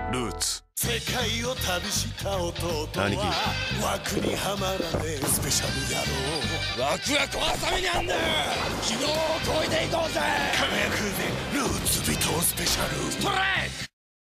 ルーツ。 世界を旅した弟は兄貴枠にはまらねえスペシャル野郎。 枠は壊すためにあんだよ。昨日を超えていこうぜ。 輝くぜルーツビトスペシャルストライク。